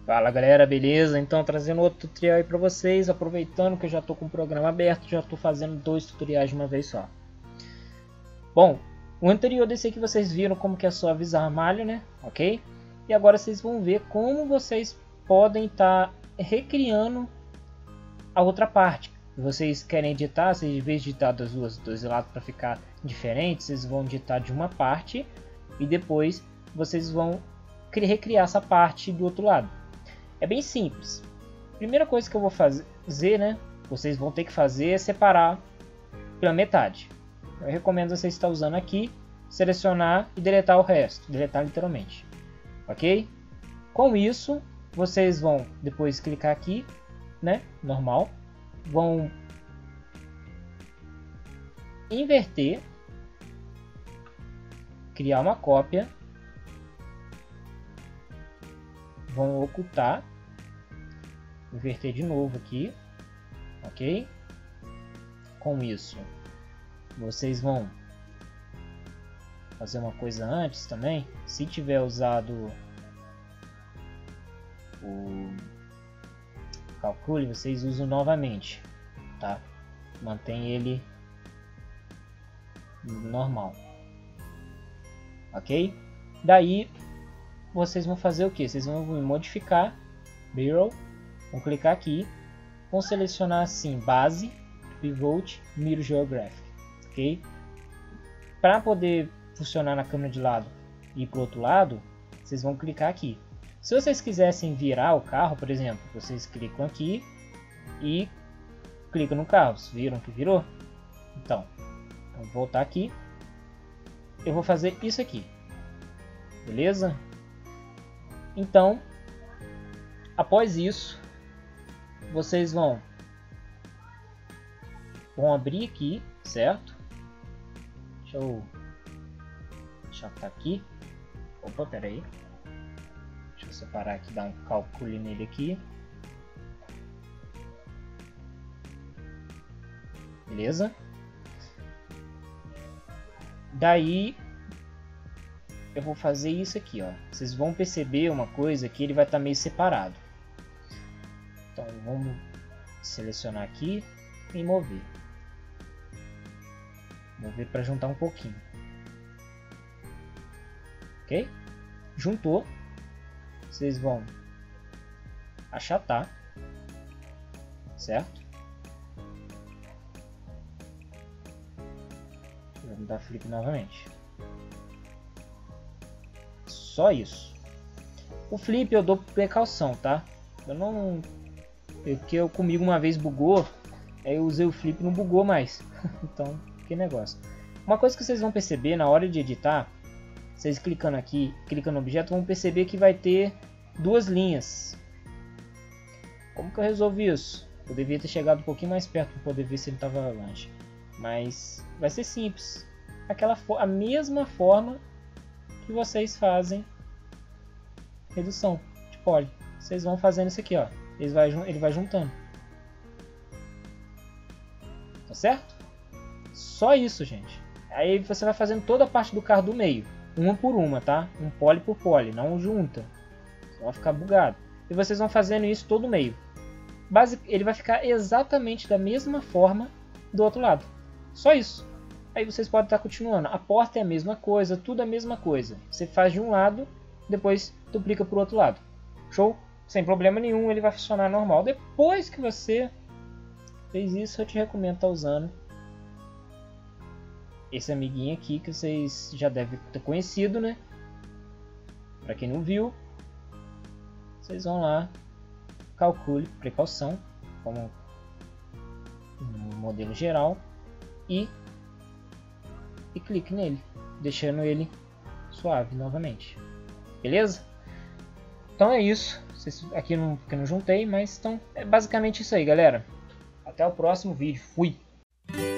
Fala galera, beleza? Então trazendo outro tutorial aí pra vocês, aproveitando que eu já tô com o programa aberto, já tô fazendo 2 tutoriais de uma vez só. Bom, o anterior desse aqui vocês viram como que é só avisar a malha, né? Ok? E agora vocês vão ver como vocês podem estar recriando a outra parte. Vocês querem editar, vocês, em vez de editar dos dois lados para ficar diferente, vocês vão editar de uma parte e depois vocês vão recriar essa parte do outro lado. É bem simples. Primeira coisa que eu vou fazer, né? Vocês vão ter que fazer é separar pela metade. Eu recomendo você estar usando aqui, selecionar e deletar o resto, deletar literalmente, ok? Com isso, vocês vão depois clicar aqui, né? Normal, vão inverter, criar uma cópia. Vão ocultar, inverter de novo aqui, ok? Com isso, vocês vão fazer uma coisa antes também. Se tiver usado o Calcule, vocês usam novamente, tá? Mantém ele normal, ok? Daí vocês vão fazer o que? Vocês vão modificar Mirror, vão clicar aqui, vão selecionar assim base, pivot, mirror geographic, ok? Para poder funcionar na câmera de lado e para o outro lado, vocês vão clicar aqui. Se vocês quisessem virar o carro, por exemplo, vocês clicam aqui e clicam no carro. Vocês viram que virou? Então, vou voltar aqui. Eu vou fazer isso aqui, beleza? Então, após isso, vocês vão abrir aqui, certo? Deixa eu tá aqui. Opa, pera aí. Deixa eu separar aqui, dar um Calcule nele aqui. Beleza? Daí eu vou fazer isso aqui, ó. Vocês vão perceber uma coisa que ele vai estar meio separado. Então vamos selecionar aqui e mover. Mover para juntar um pouquinho. Ok? Juntou. Vocês vão achatar, certo? Vamos dar flip novamente. Só isso. O flip eu dou precaução, tá? Eu não... Porque comigo uma vez bugou, aí eu usei o flip e não bugou mais. Então, que negócio. Uma coisa que vocês vão perceber na hora de editar, vocês clicando aqui, clicando no objeto, vão perceber que vai ter duas linhas. Como que eu resolvi isso? Eu devia ter chegado um pouquinho mais perto para poder ver se ele estava longe. Mas vai ser simples. A mesma forma que vocês fazem redução de poly. Vocês vão fazendo isso aqui, ó. Ele vai juntando. Tá certo? Só isso, gente. Aí você vai fazendo toda a parte do carro do meio. Uma por uma, tá? Um poly por poly, não junta. Só vai ficar bugado. E vocês vão fazendo isso todo o meio. Ele vai ficar exatamente da mesma forma do outro lado. Só isso. Aí vocês podem estar continuando. A porta é a mesma coisa, tudo é a mesma coisa. Você faz de um lado, depois duplica para o outro lado. Show? Sem problema nenhum, ele vai funcionar normal. Depois que você fez isso, eu te recomendo estar usando esse amiguinho aqui que vocês já devem ter conhecido, né? Para quem não viu, vocês vão lá, calcule, precaução, como no modelo geral, e clique nele, deixando ele suave novamente. Beleza? Então é isso. Aqui que eu não juntei, mas então é basicamente isso aí, galera. Até o próximo vídeo. Fui!